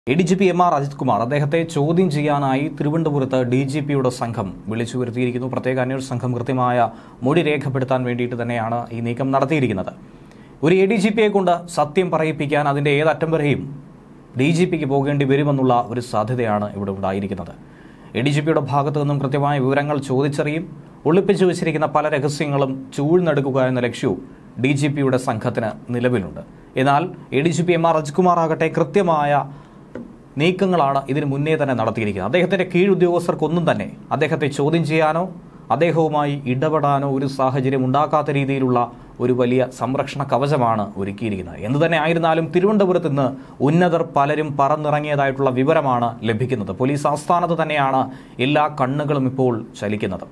ADGP MR Ajith Kumar അദ്ദേഹത്തെ ചോദ്യം ചെയ്യാനായി തിരുവനന്തപുരത്ത് DGPയുടെ സംഘം വിളിച്ചു വരുത്തിയിരിക്കുന്നു. പ്രത്യേക അന്വേഷണ സംഘം കൃത്യമായ മൊഴി രേഖപ്പെടുത്താൻ വേണ്ടിയിട്ട് തന്നെയാണ് ഈ നീക്കം നടത്തിയിരിക്കുന്നത്. ഒരു ADGPയെ കൊണ്ട് സത്യം പറയിപ്പിക്കാൻ അതിന്റെ ഏതറ്റം വരെയും DGPക്ക് പോകേണ്ടി വരുമെന്നുള്ള ഒരു സാധ്യതയാണ് ഇവിടെ ഉണ്ടായിരിക്കുന്നത്. ADGPയുടെ ഭാഗത്തു നിന്നും കൃത്യമായ വിവരങ്ങൾ ചോദിച്ചറിയും, ഒളിപ്പിച്ചു വെച്ചിരിക്കുന്ന പല രഹസ്യങ്ങളും ചൂഴ്ന്നെടുക്കുക എന്ന ലക്ഷ്യവും DGPയുടെ സംഘത്തിന് നിലവിലുണ്ട്. എന്നാൽ ADGP MR അജിത് കുമാർ ആകട്ടെ കൃത്യമായ നീക്കങ്ങളാണ് ഇതിനു മുന്നേ തന്നെ നടത്തിയിരിക്കുന്നത്. അദ്ദേഹത്തിന്റെ കീഴുദ്യോഗസ്ഥർക്കൊന്നും തന്നെ അദ്ദേഹത്തെ ചോദ്യം ചെയ്യാനോ അദ്ദേഹവുമായി ഇടപെടാനോ ഒരു സാഹചര്യം ഉണ്ടാക്കാത്ത രീതിയിലുള്ള ഒരു വലിയ സംരക്ഷണ കവചമാണ് ഒരുക്കിയിരിക്കുന്നത്. എന്തു തന്നെ ആയിരുന്നാലും തിരുവനന്തപുരത്ത് നിന്ന് ഉന്നതർ പലരും പറന്നിറങ്ങിയതായിട്ടുള്ള വിവരമാണ് ലഭിക്കുന്നത്. പോലീസ് ആസ്ഥാനത്ത് തന്നെയാണ് എല്ലാ കണ്ണുകളും ഇപ്പോൾ ചലിക്കുന്നത്.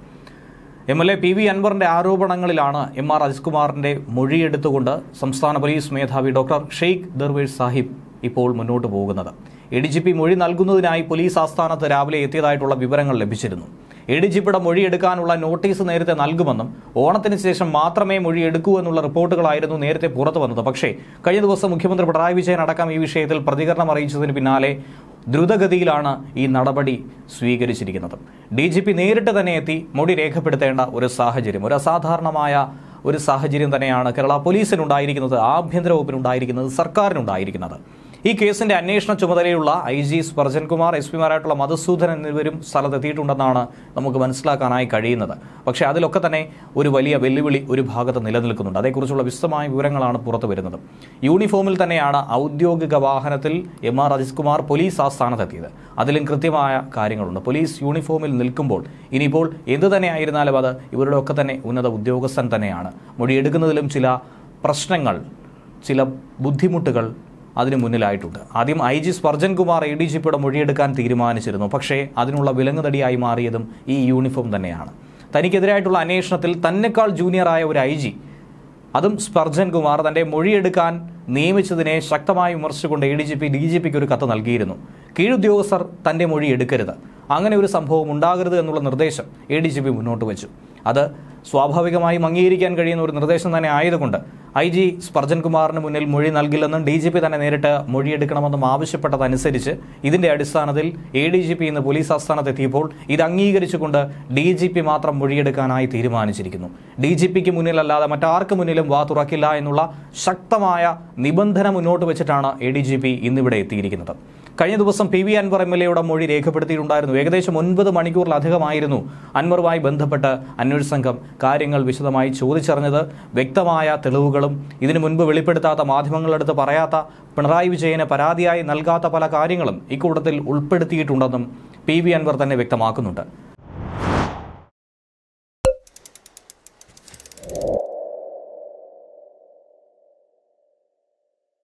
MLA PV അൻവറിന്റെ ആരോപണങ്ങളിലാണ് MR അജിത് കുമാറിന്റെ മൊഴിയെടുത്തുകൊണ്ട് സംസ്ഥാന പോലീസ് മേധാവി ഡോക്ടർ ഷെയ്ഖ് ദർവേഷ് സാഹിബ് ഇപ്പോൾ മുന്നോട്ട് പോകുന്നത്. ADGP മൊഴി നൽകുന്നതിനായി പോലീസ് ആസ്ഥാനത്ത് രാവിലെ എത്തിയതായിട്ടുള്ള വിവരങ്ങൾ ലഭിച്ചിരുന്നു. ADGPയുടെ മൊഴിയെടുക്കാനുള്ള നോട്ടീസ് നേരത്തെ നൽകുമെന്നും ഓണത്തിന് ശേഷം മാത്രമേ മൊഴിയെടുക്കൂ എന്നുള്ള റിപ്പോർട്ടുകളായിരുന്നു നേരത്തെ പുറത്തു വന്നത്. പക്ഷേ കഴിഞ്ഞ ദിവസം മുഖ്യമന്ത്രി പിണറായി വിജയൻ അടക്കം ഈ വിഷയത്തിൽ പ്രതികരണം അറിയിച്ചതിന് പിന്നാലെ ദ്രുതഗതിയിലാണ് ഈ നടപടി സ്വീകരിച്ചിരിക്കുന്നത്. DGP നേരിട്ട് തന്നെ എത്തി മൊഴി രേഖപ്പെടുത്തേണ്ട ഒരു സാഹചര്യം, ഒരു അസാധാരണമായ ഒരു സാഹചര്യം തന്നെയാണ് കേരള പോലീസിനുണ്ടായിരിക്കുന്നത്, ആഭ്യന്തര വകുപ്പിനുണ്ടായിരിക്കുന്നത്, സർക്കാരിനുണ്ടായിരിക്കുന്നത്. ഈ കേസിന്റെ അന്വേഷണ ചുമതലയുള്ള IG സ്പർജൻ കുമാർ, SP മാരായിട്ടുള്ള മധുസൂദൻ എന്നിവരും സ്ഥലത്തെത്തിയിട്ടുണ്ടെന്നാണ് നമുക്ക് മനസ്സിലാക്കാനായി കഴിയുന്നത്. പക്ഷേ അതിലൊക്കെ തന്നെ ഒരു വലിയ വെല്ലുവിളി ഒരു ഭാഗത്ത് നിലനിൽക്കുന്നുണ്ട്. അതേക്കുറിച്ചുള്ള വിശദമായ വിവരങ്ങളാണ് പുറത്തു വരുന്നത്. യൂണിഫോമിൽ തന്നെയാണ് ഔദ്യോഗിക വാഹനത്തിൽ MR അജിത് കുമാർ പോലീസ് ആസ്ഥാനത്തെത്തിയത്. അതിലും കൃത്യമായ കാര്യങ്ങളുണ്ട്. പോലീസ് യൂണിഫോമിൽ നിൽക്കുമ്പോൾ ഇനിയിപ്പോൾ എന്തു തന്നെ ആയിരുന്നാലും അത് ഇവരുടെ ഒക്കെ തന്നെ ഉന്നത ഉദ്യോഗസ്ഥൻ തന്നെയാണ്. മൊഴിയെടുക്കുന്നതിലും ചില പ്രശ്നങ്ങൾ, ചില ബുദ്ധിമുട്ടുകൾ അതിന് മുന്നിലായിട്ടുണ്ട്. ആദ്യം IG സ്പർജൻ കുമാർ ADGPയുടെ മൊഴിയെടുക്കാൻ തീരുമാനിച്ചിരുന്നു. പക്ഷേ അതിനുള്ള വിലങ്ങുതടിയായി മാറിയതും ഈ യൂണിഫോം തന്നെയാണ്. തനിക്കെതിരായിട്ടുള്ള അന്വേഷണത്തിൽ തന്നെക്കാൾ ജൂനിയറായ ഒരു IG, അതും സ്പർജൻ കുമാർ, തന്റെ മൊഴിയെടുക്കാൻ നിയമിച്ചതിനെ ശക്തമായി വിമർശിച്ചുകൊണ്ട് DGPക്ക് ഒരു കത്ത് നൽകിയിരുന്നു. കീഴുദ്യോഗസ്ഥർ തന്റെ മൊഴി എടുക്കരുത്, അങ്ങനെ ഒരു സംഭവം ഉണ്ടാകരുത് എന്നുള്ള നിർദ്ദേശം ADGP മുന്നോട്ട് വെച്ചു. അത് സ്വാഭാവികമായും അംഗീകരിക്കാൻ കഴിയുന്ന ഒരു നിർദ്ദേശം തന്നെ ആയതുകൊണ്ട് IG സ്പർജൻ കുമാറിന് മുന്നിൽ മൊഴി നൽകില്ലെന്നും DGP തന്നെ നേരിട്ട് മൊഴിയെടുക്കണമെന്നും ആവശ്യപ്പെട്ടതനുസരിച്ച് ഇതിന്റെ അടിസ്ഥാനത്തിൽ ADGP ഇന്ന് പോലീസ് ആസ്ഥാനത്തെത്തിയപ്പോൾ ഇത് അംഗീകരിച്ചുകൊണ്ട് DGP മാത്രം മൊഴിയെടുക്കാനായി തീരുമാനിച്ചിരിക്കുന്നു. DGPക്ക് മുന്നിലല്ലാതെ മറ്റാർക്ക് മുന്നിലും വാ തുറക്കില്ല എന്നുള്ള ശക്തമായ നിബന്ധന മുന്നോട്ട് വെച്ചിട്ടാണ് ADGP ഇന്നിവിടെ എത്തിയിരിക്കുന്നത്. കഴിഞ്ഞ ദിവസം PV അൻവർ MLAയുടെ മൊഴി രേഖപ്പെടുത്തിയിട്ടുണ്ടായിരുന്നു. ഏകദേശം 9 മണിക്കൂറിലധികമായിരുന്നു അൻവറുമായി ബന്ധപ്പെട്ട് അന്വേഷണ സംഘം കാര്യങ്ങൾ വിശദമായി ചോദിച്ചറിഞ്ഞത്. വ്യക്തമായ തെളിവുകളും ഇതിനു മുൻപ് വെളിപ്പെടുത്താത്ത, മാധ്യമങ്ങളെടുത്ത് പറയാത്ത, പിണറായി വിജയന് പരാതിയായി നൽകാത്ത പല കാര്യങ്ങളും ഇക്കൂട്ടത്തിൽ ഉൾപ്പെടുത്തിയിട്ടുണ്ടെന്നും PV അൻവർ തന്നെ വ്യക്തമാക്കുന്നുണ്ട്.